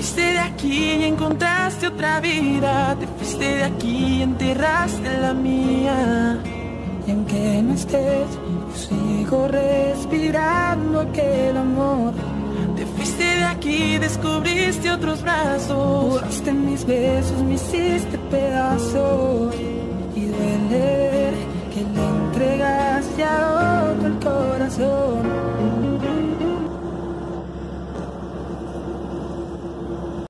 fuiste de aquí y encontraste otra vida. Te fuiste de aquí y enterraste la mía. Y aunque no estés, yo sigo respirando aquel amor. Te fuiste de aquí y descubriste otros brazos. Borraste mis besos, me hiciste pedazos. Y duele que le